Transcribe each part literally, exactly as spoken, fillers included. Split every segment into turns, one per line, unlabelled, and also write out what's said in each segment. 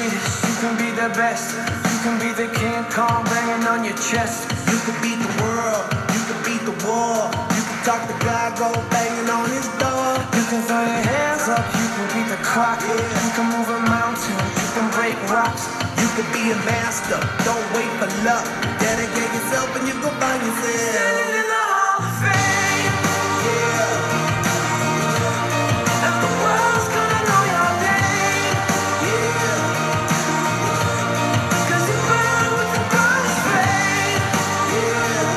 greatest, you can be the best. You can be the King Kong banging on your chest.
You can beat the world, you can beat the war. You can talk to God, go banging on his door.
You can throw your hands up, you can beat the clock.
Yeah.
You can move a mountain, you can break rocks.
You can be a master, don't wait for luck. Dedicate yourself and you go find yourself.
Standing in the Hall of Fame.
Yeah,
And the world's gonna know your name.
yeah,
'Cause you burn with the brightest flame.
yeah,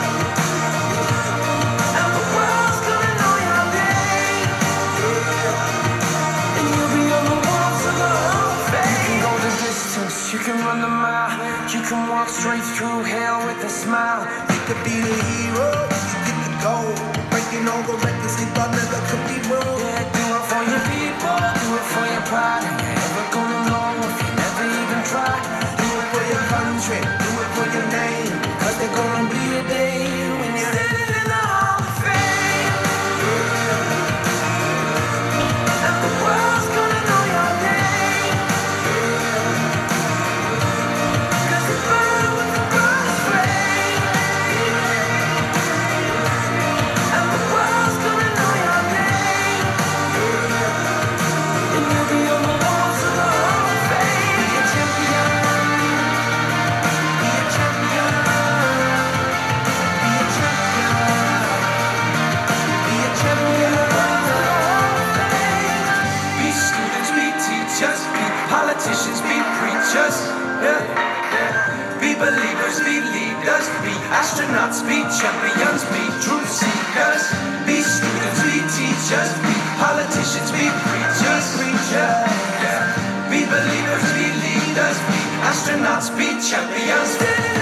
And the world's gonna know your name.
yeah.
And you'll be on the walls of the Hall of Fame. You can go the distance, you can run the mile. You can walk straight through hell with a smile.
You could be the hero, you get the gold. Breaking all the records they thought never could be wrong.
Yeah, do it for your people, do it for your pride. And you're never gonna know if you never even try.
Do it for your country, do it for your name. Cause there's gonna be a day when you're
Standing in the Hall of Fame. And the world's gonna know your name. 'Cause you burn with the brightest flame. And the world's gonna know your name. And you'll be on the walls of the Hall of Fame. Be a champion. Be a champion. Be a champion. Be a champion of the Hall of Fame. Be students, be teachers, be politicians, be preachers. Yeah, yeah. Be believers, be leaders, be astronauts, be champions, be truth seekers. Be students, be teachers, be politicians, be preachers, preachers. Yeah. Be believers, be leaders, be astronauts, be champions.